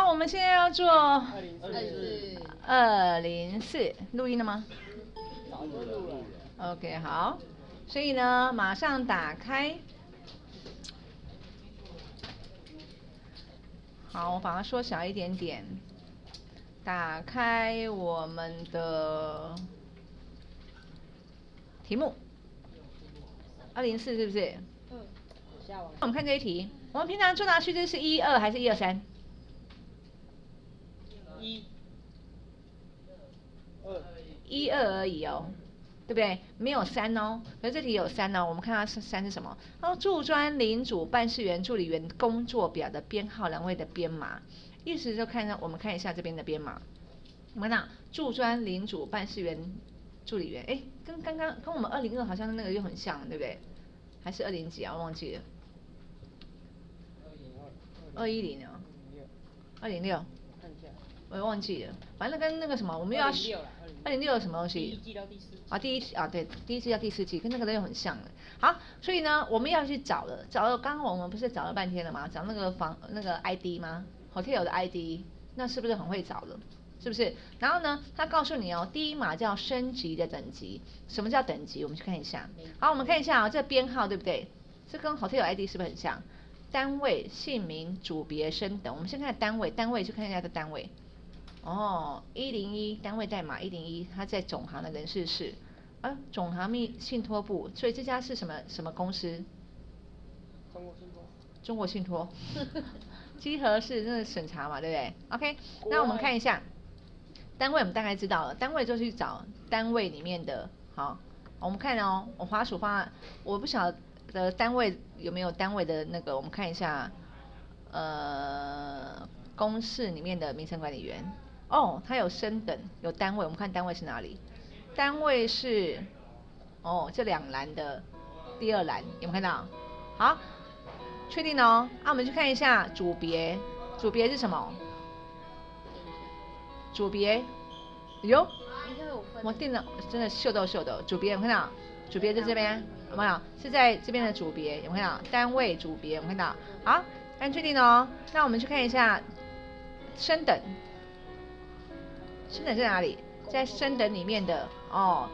好，我们现在要做204，录音了吗？ 早就录了。 OK， 好，所以呢，马上打开。好，我把它缩小一点点。打开我们的题目，204是不是？我们看这一题，我们平常作答区这是1、2还是1、2、3 ？1、 2而已哦，对不对？没有3哦，可是这题有3哦。我们看它是3是什么？它说驻专、领主、办事员、助理员工作表的编号栏位的编码，意思就我们看一下这边的编码。我们看驻专、领主、办事员、助理员，哎，跟我们202好像那个又很像，对不对？还是20几啊？我忘记了。210哦，206。我也忘记了，反正跟那个什么，我们又要206什么东西？ 第1季到第4季。 啊，对，第1季到第4季，跟那个又很像了。好，所以呢，我们要去找了，刚刚我们不是找了半天了吗？找那个 ID 吗 ？Hotel 的 ID， 那是不是很会找了？是不是？然后呢，他告诉你哦，第一码叫升级的等级。什么叫等级？我们去看一下。好，我们看一下啊，这编号对不对？这跟 Hotel ID 是不是很像？单位、姓名、组别、升等。我们先看单位，去看一下这单位。哦，101单位代码101，它在总行的人事室，总行信托部，所以这家是什么公司？中国信托。稽核是那个审查嘛，对不对 ？OK， 那我们看一下单位，我们大概知道了，单位就去找单位里面的。好，我们看哦，我滑鼠放，我不晓得单位有没有单位的那个，我们看一下，公示里面的名称管理员。哦，它有升等，有单位，我们看单位是哪里？单位是，这2栏的第2栏，有没有看到？好，确定哦。我们去看一下组别，组别是什么？组别，哟，我电脑真的秀逗，组别有没有看到？组别在这边，有没有？是在这边的组别，有没有看到？单位组别，有没有看到？好，按确定哦。那我们去看一下升等。升等在哪里？在升等里面的哦。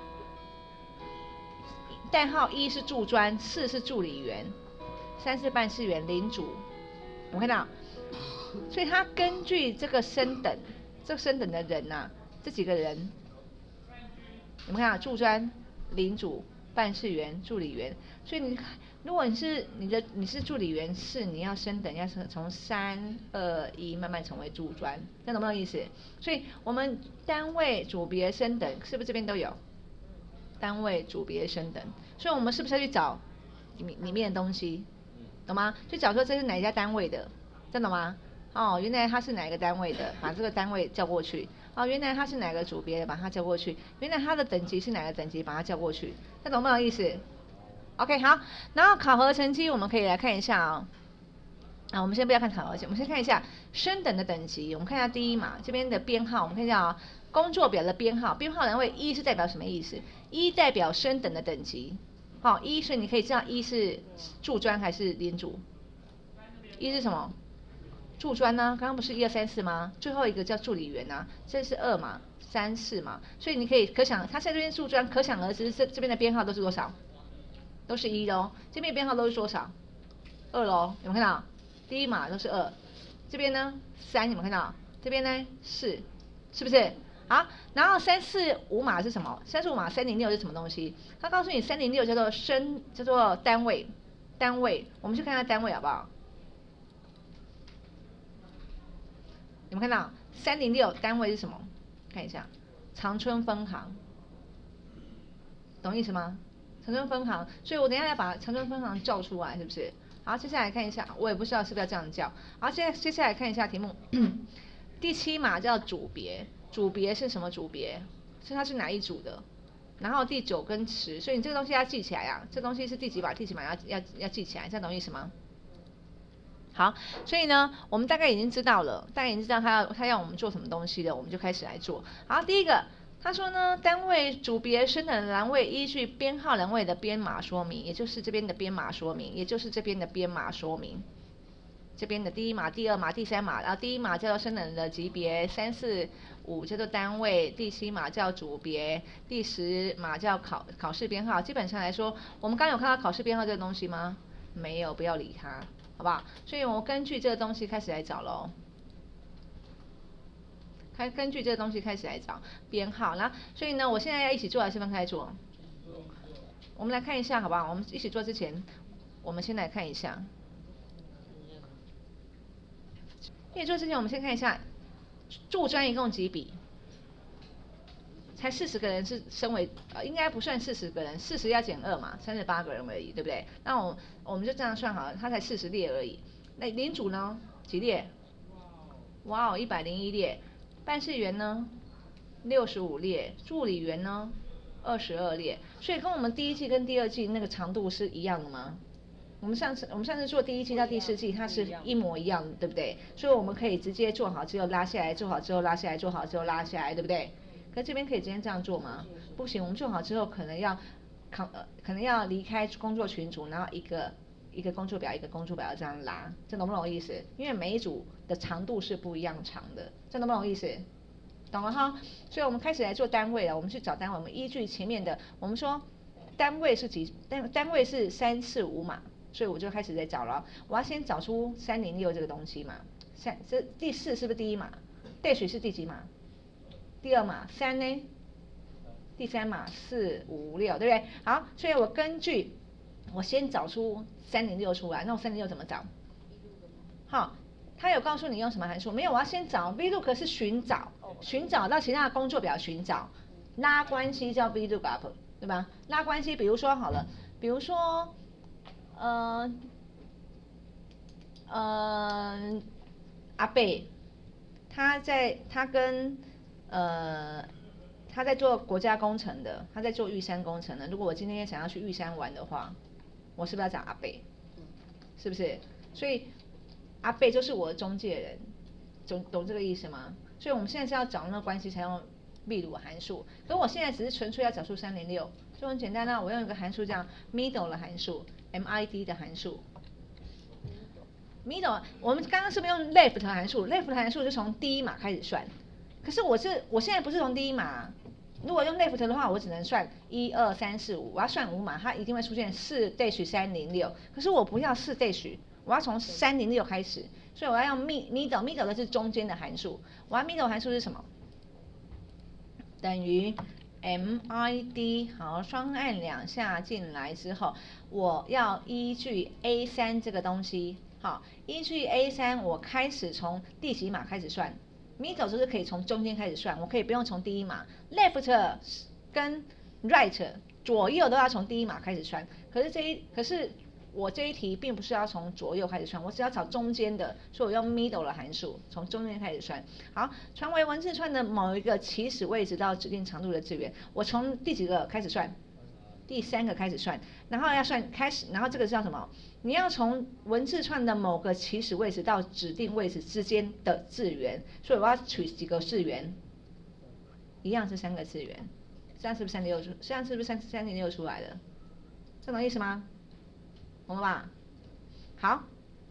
代号1是驻专，4是助理员，3是办事员、领主。有没有看到？所以他根据这个升等，的人呐，这几个人，有没有看到？驻专、领主、办事员、助理员。所以如果你是助理员4，你要升等，要从3、2、1慢慢成为驻专，这样懂不懂意思？所以我们单位、组别、升等，是不是这边都有？单位、组别、升等，所以我们是不是要去找里面的东西，懂吗？就找说这是哪一家单位的，这样懂吗？哦，原来他是哪个单位的，把这个单位叫过去。哦，原来他是哪个组别的，把他叫过去。原来他的等级是哪个等级，把他叫过去，这懂不懂意思？OK， 好，然后考核成绩我们可以来看一下哦。我们先不要看考核成绩，我们先看一下升等的等级。我们看一下第1码这边的编号，我们看一下啊，工作表的编号，编号栏位1是代表什么意思？1代表升等的等级。好，1，所以你可以知道1是驻专还是领主？1是什么？驻专呢？刚刚不是1、2、3、4吗？最后一个叫助理员啊，这是2嘛，3、4嘛，所以你可想，他在这边驻专，可想而知这边的编号都是多少？都是1咯。这边编号都是多少？2咯，有没有看到？第1码都是2，这边呢3，有没有看到？这边呢4，是不是？好，然后3、4、5码是什么？3、4、5码306是什么东西？他告诉你306叫做单位，我们去看看单位好不好？有没有看到306单位是什么？看一下，长春分行，懂意思吗？长春分行，所以我等一下要把长春分行叫出来，是不是？好，接下来看一下，我也不知道是不是要这样叫。好，接下来看一下题目，第7码叫组别，组别是什么组别？它是哪一组的？然后第9跟10，所以你这个东西要记起来啊，这东西是第几码要记起来，这样懂意思吗？好，所以呢，我们大概已经知道了，他要我们做什么东西了，我们就开始来做。好，第一个，他说呢，单位组别升等栏位依据编号栏位的编码说明，也就是这边的编码说明， 这边的第一码、第二码、第三码，然后第一码叫做升等的级别，3、4、5叫做单位，第7码叫组别，第10码叫考试编号。基本上来说，我们刚有看到考试编号这个东西吗？没有，不要理它，好不好？所以我根据这个东西开始来找咯。根据这个东西开始来找编号，然后所以呢，我现在要一起做还是分开做？我们来看一下好不好？我们一起做之前，我们先来看一下。一起做之前，我们先看一下驻专一共几笔？才40个人是身为应该不算40个人，40要减2嘛，38个人而已，对不对？那我们就这样算好了，它才40列而已。那领主呢？几列？哇哦，101列。办事员呢？65列。助理员呢？22列。所以跟我们第一季跟第二季那个长度是一样的吗？我们上次做第一季到第4季，它是一模一样的，对不对？所以我们可以直接做好之后拉下来，做好之后拉下来，做好之后拉下来，对不对？可这边可以直接这样做吗？不行，我们做好之后可能要离开工作群组，然后一个工作表一个工作表这样拉，这懂不懂意思？因为每一组的长度是不一样长的，这懂不懂意思？懂了哈？所以我们开始来做单位了，我们去找单位，我们依据前面的，我们说单位是单位是3、4、5码，所以我就开始在找了。我要先找出306这个东西嘛，这第4是不是第一码？dash是第几码？第2码，3呢？第3码，4、5、6，对不对？好，所以我根据我先找出306出来，那我306怎么找？好，他有告诉你用什么函数？没有，我要先找 VLOOK 是寻找到其他的工作表寻找，拉关系叫 VLOOKUP， 对吧？拉关系，比如说好了，比如说阿贝，他在做国家工程的，他在做玉山工程的。如果我今天想要去玉山玩的话，我是不是要找阿贝？是不是？所以阿贝就是我的中介人，懂这个意思吗？所以我们现在是要找那个关系才用秘鲁函数。可我现在只是纯粹要找出306，就很简单啊。我用一个函数叫 middle 的函数 ，MID 的函数。middle， 我们刚刚是不是用 left 函数 ？left 函数是从第一码开始算。可是我现在不是从第一码，如果用 left 的话，我只能算1、2、3、4、5，我要算5码，它一定会出现4-306。可是我不要4-，我要从306开始，所以我要用 middle 的是中间的函数。我要 middle 函数是什么？等于 MID， 好，双按2下进来之后，我要依据 A3 这个东西，好，依据 A3， 我开始从第几码开始算。middle 就是可以从中间开始算，我可以不用从第一码 ，left 跟 right 左右都要从第一码开始算。可是我这一题并不是要从左右开始算，我只要找中间的，所以我用 middle 的函数，从中间开始算。好，传为文字串的某一个起始位置到指定长度的字元，我从第几个开始算？第3个开始算，然后要算开始，然后这个叫什么？你要从文字串的某个起始位置到指定位置之间的字元，所以我要取几个字元？一样是3个字元，这样是不是306？这样是不是306出来了？这懂意思吗？懂了吧？好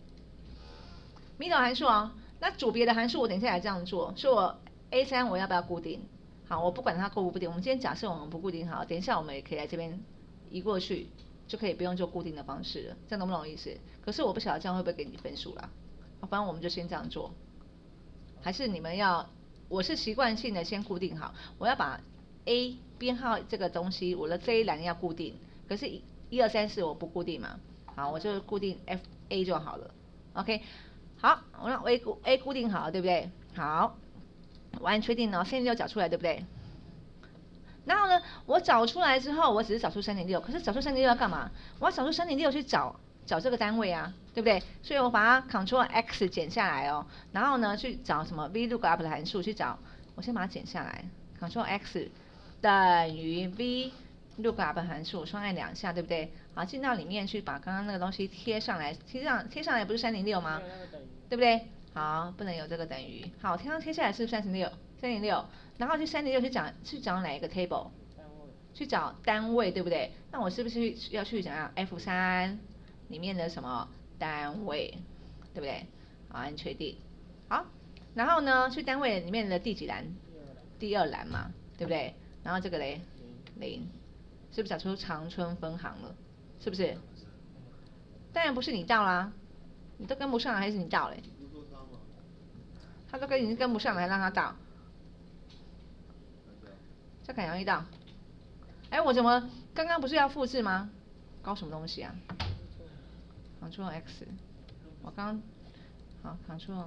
，middle 函数哦，那组别的函数我等一下来这样做，所以我 A3 我要不要固定？好，我不管它固不固定，我们今天假设我们不固定好，等一下我们也可以来这边移过去，就可以不用做固定的方式了，这样懂不懂意思？可是我不晓得这样会不会给你分数啦，反正我们就先这样做，还是你们要？我是习惯性的先固定好，我要把 A 编号这个东西，我的这一栏要固定，可是1、2、3、4我不固定嘛，好，我就固定 FA 就好了 ，OK， 好，我让 A 固定好，对不对？好。我按确定哦，306找出来对不对？然后呢，我找出来之后，我只是找出306，可是找出306要干嘛？我要找出306去找这个单位啊，对不对？所以我把它 Ctrl X 剪下来哦，然后呢去找什么 VLOOKUP 的函数去找，我先把它剪下来 ，Ctrl X 等于 VLOOKUP 函数，双按2下，对不对？好，进到里面去把刚刚那个东西贴上来，贴上来不是306吗？对不对？好，不能有这个等于。好，贴下来是306，然后去306去找哪一个 table？ 去找单位，对不对？那我是不是要去讲F3里面的什么单位？ 对不对？好，按确定。好，然后呢，去单位里面的第几栏？第二栏嘛，对不对？然后这个嘞，零，是不是找出长春分行了？是不是？当然不是你到啦，你都跟不上来，还是你到嘞？他都已经跟不上来，让他到。这很容易到。哎，我怎么刚刚不是要复制吗？搞什么东西啊？Ctrl X， 我刚好 Ctrl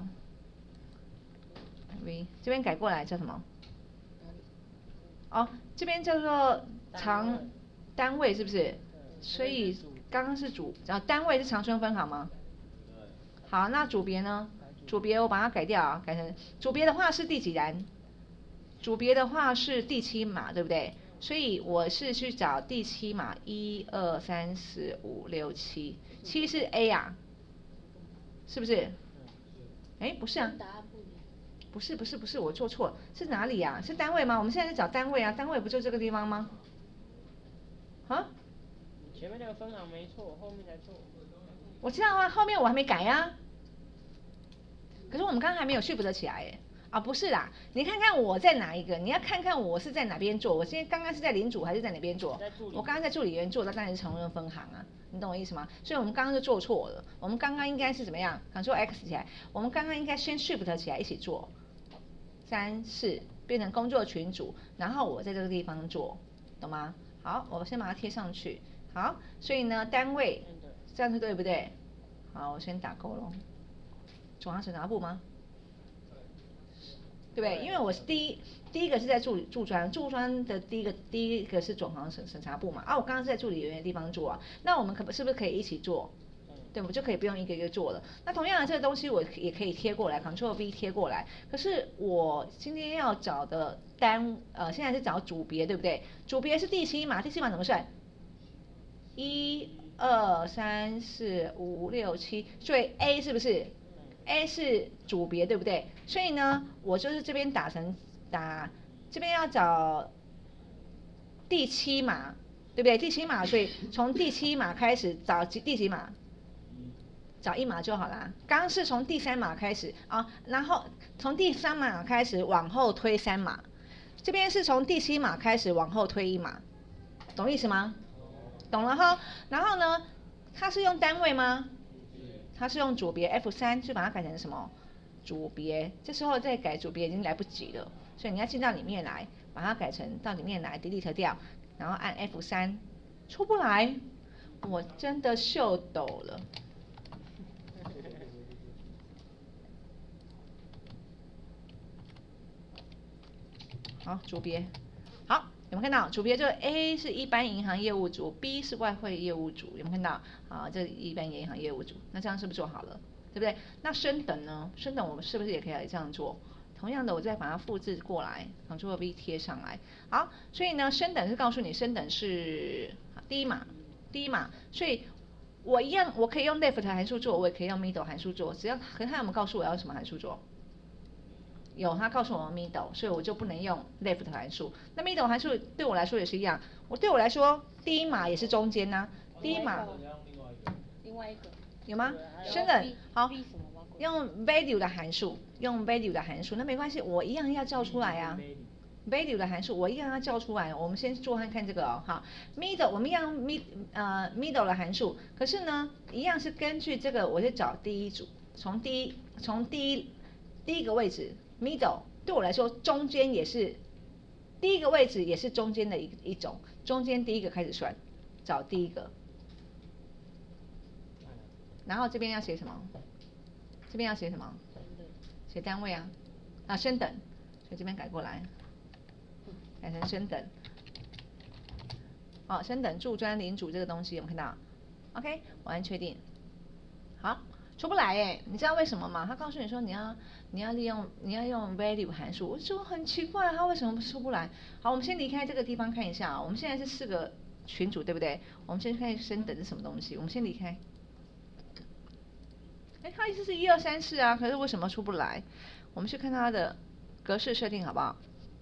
V， 这边改过来叫什么？哦，这边叫做长单位是不是？所以刚刚是单位是长春分行吗？好，那组别呢？组别我把它改掉啊，改成组别的话是第几栏？组别的话是第7码，对不对？所以我是去找第7码，1、2、3、4、5、6、7， 7是 A 啊，是不是？哎，不是啊，不是，我做错了，是哪里呀？是单位吗？我们现在在找单位啊，单位不就这个地方吗？啊？ 前面那个分行没错，后面才错。 我知道啊，后面我还没改啊。可是我们刚刚还没有说服得起来耶。啊，不是啦，你看看我在哪一个，你要看看我是在哪边做。我现在刚刚是在领主还是在哪边做？我刚刚在助理员做，那当然是长春分行啊，你懂我意思吗？所以我们刚刚就做错了。我们刚刚应该是怎么样？Ctrl X 起来，我们刚刚应该先 Shift 起来一起做，3、4变成工作群组，然后我在这个地方做，懂吗？好，我先把它贴上去。好，所以呢，单位这样子对不对？好，我先打勾喽。总行审查部吗？对不对？因为我是第一个是在驻专的第一个是总行审查部嘛，啊，我刚刚是在助理员的地方做啊，那我们是不是可以一起做？对，我们就可以不用一个一个做了。那同样的这个东西我也可以贴过来 ，Ctrl V 贴过来。可是我今天要找的现在是找组别，对不对？组别是第7码，第7码怎么算？1、2、3、4、5、6、7，所以 A 是不是？A 是组别，对不对？所以呢，我就是这边这边要找第7码，对不对？第7码，所以从第7码开始找第几码？找1码就好啦。刚刚是从第3码开始啊，然后从第3码开始往后推3码，这边是从第7码开始往后推1码，懂意思吗？懂了哈。然后呢，它是用单位吗？它是用组别 F3，就把它改成什么？组别。这时候再改组别已经来不及了，所以你要进到里面来，把它改成到里面来 ，delete 掉，然后按 F3，出不来，我真的秀抖了。好，组别，好，有没有看到？组别这个 A 是一般银行业务组 ，B 是外汇业务组，有没有看到？好，这一般银行业务组，那这样是不是做好了？对不对？那升等呢？升等我们是不是也可以这样做？同样的，我再把它复制过来，Ctrl V 贴上来。好，所以呢，升等是告诉你升等是第一码，所以我一样，我可以用 left 函数做，我也可以用 middle 函数做，只要可是他有没有告诉我要什么函数做？有，他告诉我 middle， 所以我就不能用 left 函数。那 middle 函数对我来说也是一样，对我来说第一码也是中间呐、第一码。 另外一个。 有吗？升等好，用 value 的函数，那没关系，我一样要叫出来啊。value 的函数我一样要叫出来，我们先做看看这个哦，好 ，middle 我们要用 middle 的函数，可是呢，一样是根据这个，我就找第一组，从第一个位置 middle 对我来说中间也是第一个位置也是中间的一种，中间第一个开始算，找第一个。然后这边要写什么？这边要写什么？写单位啊，升等，所以这边改过来，改成升等。好，升等驻专领主这个东西有没有看到 ？OK， 我按确定。好，出不来耶，你知道为什么吗？他告诉你说你要用 value 函数，我说很奇怪，他为什么出不来？好，我们先离开这个地方看一下啊，我们现在是4个群组，对不对？我们先看升等是什么东西，我们先离开。它意思是1、2、3、4啊，可是为什么出不来？我们去看它的格式设定好不好？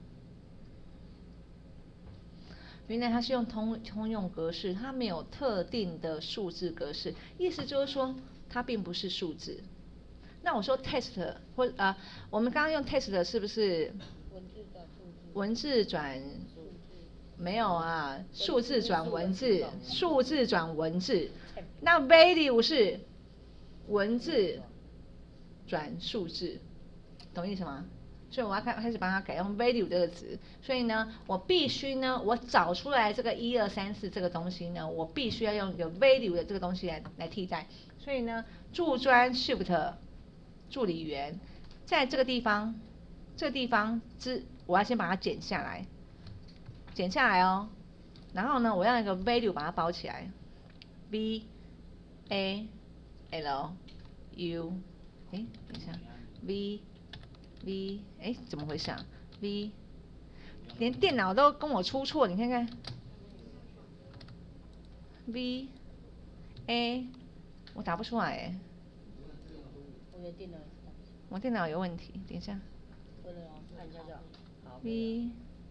原来它是用通用格式，它没有特定的数字格式，意思就是说它并不是数字， 那我说 test 或我们刚刚用 test 是不是文字转没有啊？数字转文字，数字转文字。那 value 是文字转数字，懂意思吗？所以我要开始帮他改用 value 这个词。所以呢，我必须呢，我找出来这个1、2、3、4这个东西呢，我必须要用一个 value 的这个东西来替代。所以呢，驻专 shift 助理员在这个地方，我要先把它剪下来，哦。然后呢，我要一个 value 把它包起来 ，v a l u， 等一下 v 怎么回事啊 ？v 连电脑都跟我出错，你看看 v a 我打不出来我电脑有问题，等一下。 看一下就好。 v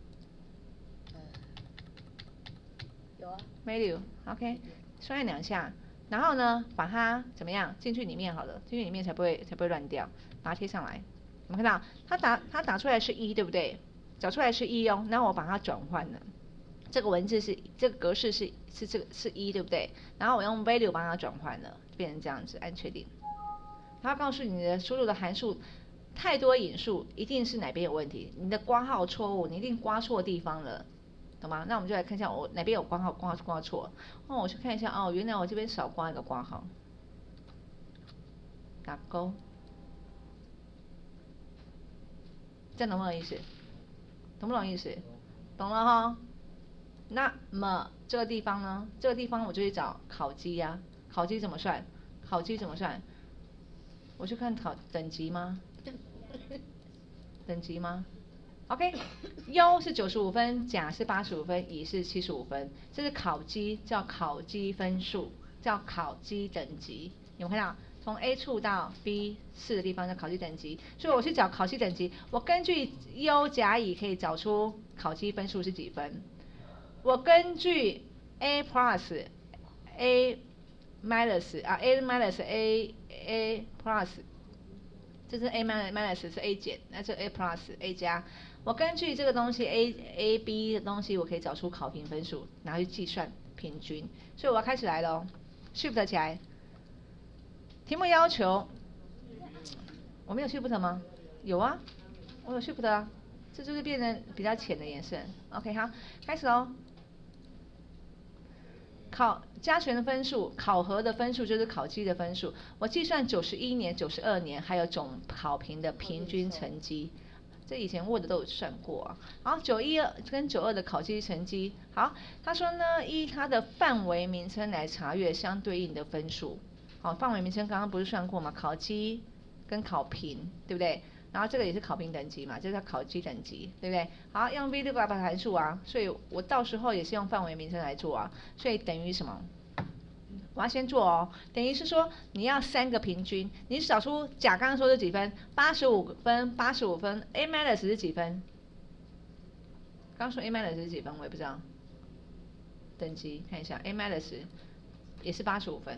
有啊。 value OK， 刷按2下，然后呢，把它怎么样进去里面好了，进去里面才不会乱掉，把它贴上来。有没有看到？它打出来是1，对不对？找出来是1哦，那我把它转换了。这个文字是这个格式是1，对不对？然后我用 value 把它转换了，变成这样子，按确定。它告诉你的输入的函数太多引数，一定是哪边有问题，你的括号错误，你一定刮错地方了，懂吗？那我们就来看一下我哪边有括号刮错。我去看一下原来我这边少刮一个括号，打勾，这样懂不懂意思？懂不懂意思？懂了哈。那么这个地方呢？这个地方我就去找考绩呀。考绩怎么算？我去看等级吗？等级吗 ？OK， 优是95分，甲是85分，乙是75分，这是考绩，叫考绩分数，叫考绩等级。有没有看到？从 A 处到 B4的地方叫考绩等级，所以我去找考绩等级，我根据优甲乙可以找出考绩分数是几分。我根据 A plus、A minus、A minus、A plus， 这是 A minus 是 A 减，那是 A plus、A 加。我根据这个东西 A、B 的东西，我可以找出考评分数，拿去计算平均。所以我要开始来了，Shift 起来。题目要求，我没有 Shift 吗？有啊，我有 Shift 啊，这就是变成比较浅的颜色。OK， 好，开始喽。加权的分数，考核的分数就是考绩的分数。我计算91年、92年还有总考评的平均成绩，这以前 Word 都有算过啊。好，91跟92的考绩成绩。好，他说呢，依它的范围名称来查阅相对应的分数。好，范围名称刚刚不是算过吗？考绩跟考评，对不对？然后这个也是考评等级嘛，这叫考绩等级，对不对？好，用 VLOOKUP 函数啊，所以我到时候也是用范围名称来做啊，所以等于什么？我要先做哦，等于是说你要3个平均，你找出甲刚刚说是几分？85分，85分 ，A minus 是几分？刚刚说 A minus 是几分？我也不知道。等级看一下 ，A minus 也是85分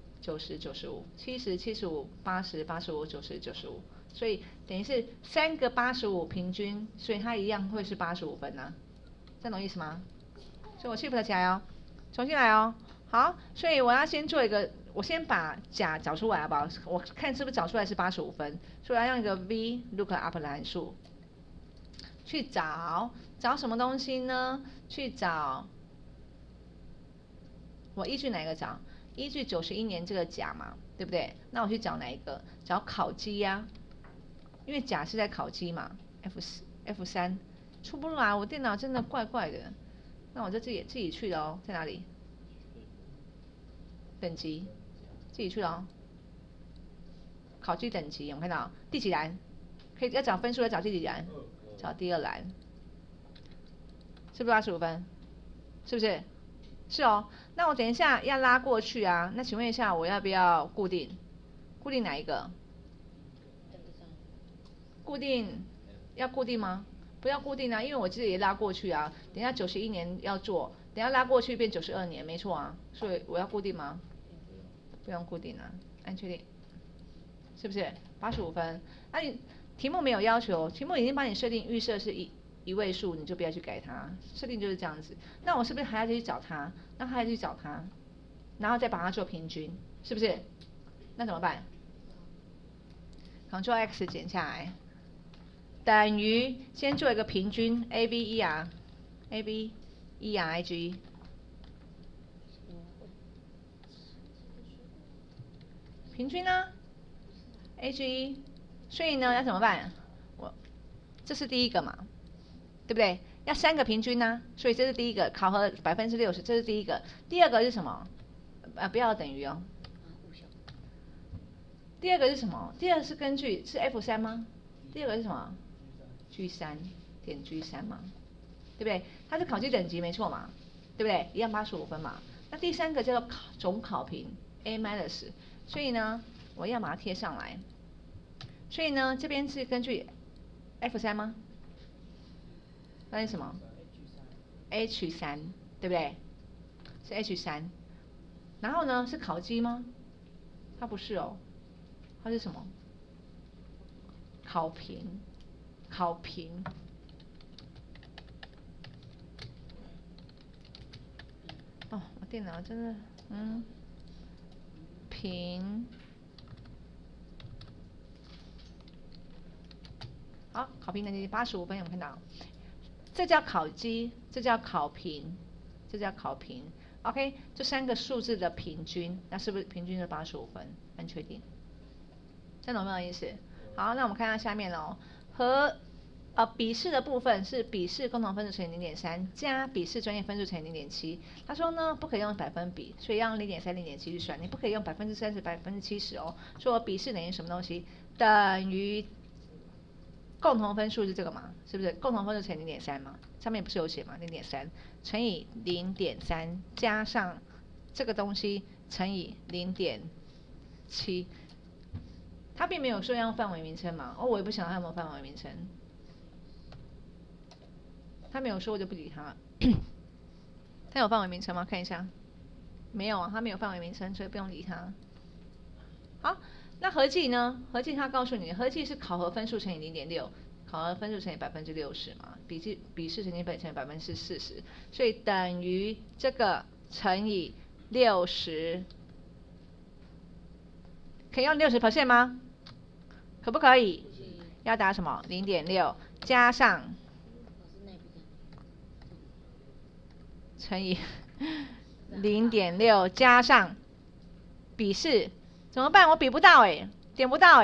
，90、95、70、75、80、85、90、95。所以等于是3个85平均，所以它一样会是85分啊，这样懂意思吗？所以我 shift 起来哦，重新来哦。好，所以我要先做一个，我先把甲找出来好不好？我看是不是找出来是85分，所以我要用一个 VLOOKUP 的函数去找什么东西呢？去找我依据哪个找？依据91年这个甲嘛，对不对？那我去找哪一个？找考绩呀。因为甲是在考绩嘛 ，F3 出不来，我电脑真的怪怪的。那我就自己去了哦，在哪里？等级，自己去了哦。考绩等级有没有看到？第几栏？可以要找分数，要找第几栏？找第2栏。是不是85分？是不是？是哦。那我等一下要拉过去啊，那请问一下，我要不要固定？固定哪一个？固定要固定吗？不要固定啊，因为我自己也拉过去啊。等一下91年要做，等一下拉过去变92年，没错啊。所以我要固定吗？不用固定啊，按确定，是不是？ 85分。那你题目没有要求，题目已经帮你设定预设是一位数，你就不要去改它，设定就是这样子。那我是不是还要去找它？那还要去找它，然后再把它做平均，是不是？那怎么办？Ctrl X 减下来，等于先做一个平均 ABERIG，平均呢 AG， 所以呢要怎么办？这是第一个嘛，对不对？要3个平均呢，所以这是第一个，考核60%，这是第一个。第二个是什么？不要等于哦。第二个是什么？第二个是根据是 F3吗？第二个是什么 ？G3 点 G3 嘛，对不对？它是考绩等级没错嘛，对不对？一样85分嘛。那第三个叫做总考评 A-， 所以呢，我要把它贴上来。所以呢，这边是根据 F3吗？那是什么 ？H3， 对不对？是 H3。然后呢，是考绩吗？它不是哦，它是什么？考评。哦，我电脑真的，评。好，考评等级85分，有没有看到？这叫考绩，这叫考评，这叫考评。OK， 这3个数字的平均，那是不是平均是85分？按确定。这样懂没有意思？好，那我们看一下下面哦。笔试的部分是笔试共同分数乘以 0.3 加笔试专业分数乘以 0.7。他说呢，不可以用百分比，所以要用 0.3、0.7去算，你不可以用30%、70%哦。所以我笔试等于什么东西？等于共同分数是这个嘛？是不是？共同分数乘以 0.3 嘛？上面不是有写嘛 ？0.3 乘以 0.3 加上这个东西乘以 0.7。他并没有说要用范围名称嘛？我也不晓得他有没有范围名称。他没有说，我就不理他。他有范围名称吗？看一下，没有啊，他没有范围名称，所以不用理他。好，那合计呢？合计他告诉你，合计是考核分数乘以 0.6， 考核分数乘以60%嘛，笔试成绩乘以40%，所以等于这个乘以60，可以用60% 吗？可不可以？要打什么？ 0.6 加上乘以 0.6 加上笔试，怎么办？我比不到点不到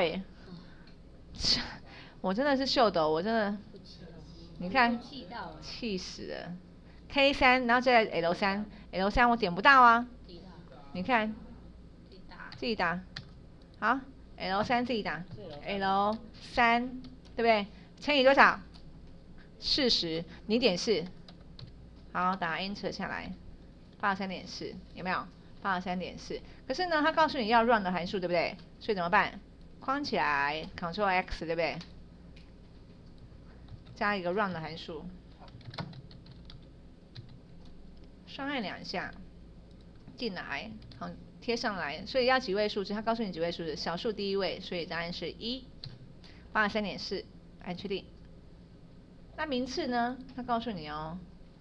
我真的是秀逗，我真的，你看，气死了。K3， 然后再来 L3 我点不到啊。你看，自己打。好 ，L3 自己打 ，L3 对不对？乘以多少？40， 0.4。好，打 Enter 下来，83.4，有没有？83.4。可是呢，他告诉你要 run 的函数，对不对？所以怎么办？框起来 ，Ctrl X， 对不对？加一个 run 的函数，双按2下，进来，好，贴上来。所以要几位数字？他告诉你几位数字，小数第一位，所以答案是1，83.4，按确定。那名次呢？他告诉你哦。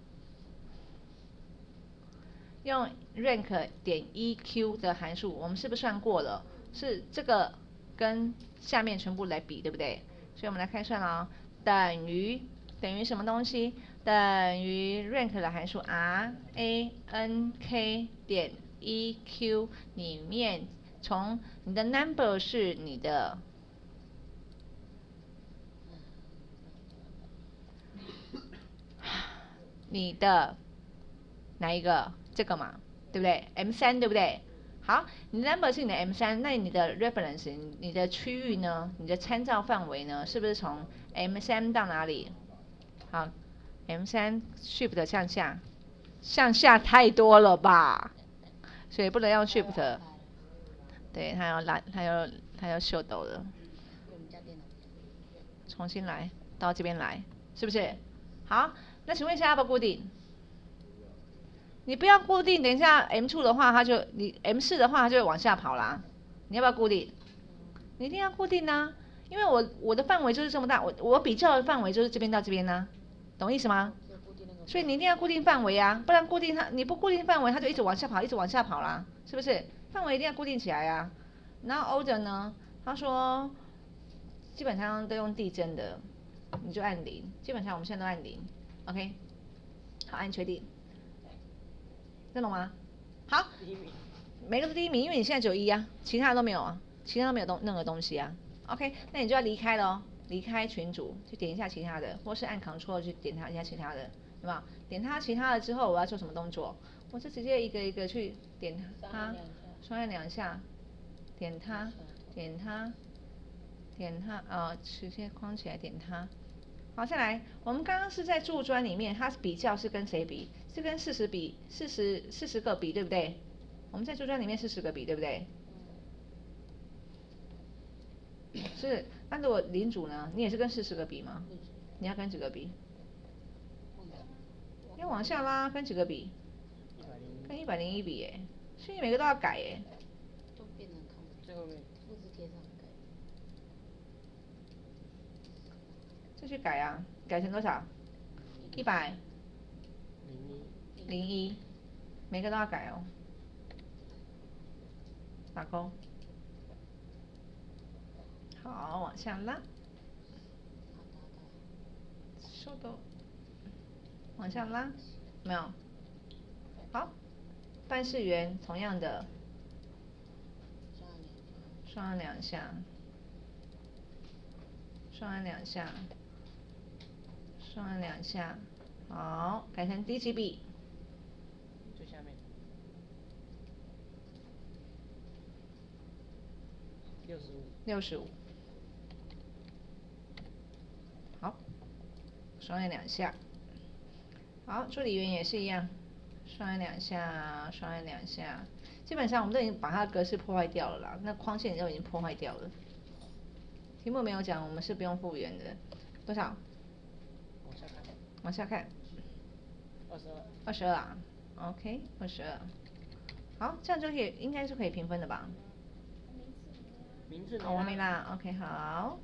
用 rank 点 EQ 的函数，我们是不是算过了？是这个跟下面全部来比，对不对？所以我们来开算哦，等于什么东西？等于 rank 的函数 rank 点 EQ 里面，从你的 number 是你的哪一个？这个嘛，对不对 ？M3 对不对？好，你的 number 是你的 M3， 那你的 reference， 你的区域呢？你的参照范围呢？是不是从 M3 到哪里？好 ，M3 Shift 向下太多了吧？所以不能用 Shift。对，他要秀逗了。重新来到这边来，是不是？好，那请问一下要不要固定？你不要固定，等一下 M2 的话，你 M4 的话，它就会往下跑啦。你要不要固定？ 你一定要固定啊，因为我的范围就是这么大，我比较的范围就是这边到这边呢，懂意思吗？所以你一定要固定范围啊，不然你不固定范围，它就一直往下跑，一直往下跑啦，是不是？范围一定要固定起来啊。然后 order 呢，他说基本上都用递增的，你就按0，基本上我们现在都按0 ，OK， 好，按确定，听懂吗？好，每个都第一名，因为你现在只有1啊，其他的都没有啊，其他都没有任何东西啊 ，OK， 那你就要离开了哦，离开群组，去点一下其他的，或是按 Ctrl 去点它一下其他的，有没有？点它其他的之后，我要做什么动作？我就直接一个一个去点它，双按2下，点它，点它，点它，直接框起来点它。好，再来，我们刚刚是在驻专里面，它比较是跟谁比？是跟40比40个比，对不对？我们在驻专里面40个比，对不对？是，那如果领主呢？你也是跟40个比吗？你要跟几个比？要往下拉，跟几个比？跟101比耶，所以你每个都要改耶。 都变成空最后面复制贴上可以。 这去改啊，改成多少？100。01，每个都要改哦。打勾。好，往下拉。收到。往下拉，没有。好，办事员同样的，双按2下，双按2下，双按2下，好，改成低级比。 最下面。65。 好，双按2下。好，助理员也是一样，双按2下，双按2下。基本上我们都已经把它的格式破坏掉了啦，那框线都已经破坏掉了。题目没有讲，我们是不用复原的。多少？ 往下看。 往下看。22啊 ，OK， 22。好，这样就可以，应该是可以评分的吧？ 名字。 我没啦 ，OK， 好。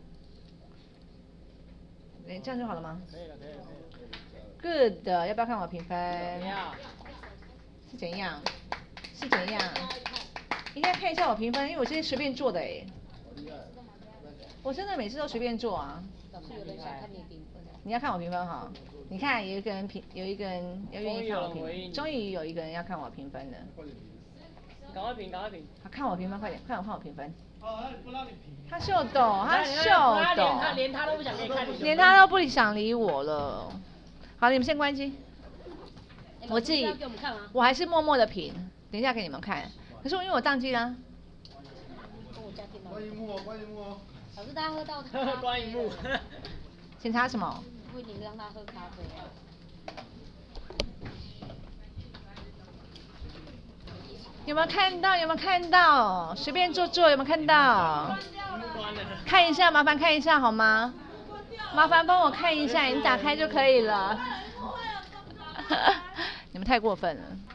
这样就好了吗？ 可以了。 Good， 要不要看我评分？ 不要。 是怎样？是怎样？应该看一下我评分，因为我今天随便做的哎。我真的每次都随便做啊。 是有人想看你评分。 你要看我评分哈？你看有一个人要愿意看我评分，终于有一个人要看我评分了。 赶快评。 好，看我评分，快点，看我评分。 不让你评。 他秀逗，他秀逗。 连他都不想给你看。 连他都不想理我了。好，你们先关机。我自己，我还是默默的评，等一下给你们看。可是因为我宕机了。 关荧幕哦。 老师，大家喝到。 关荧幕。 检查什么？ 为你让他喝咖啡啊。 有没有看到？随便做，有没有看到？看一下，麻烦看一下好吗？麻烦帮我看一下，你打开就可以了。你们太过分了。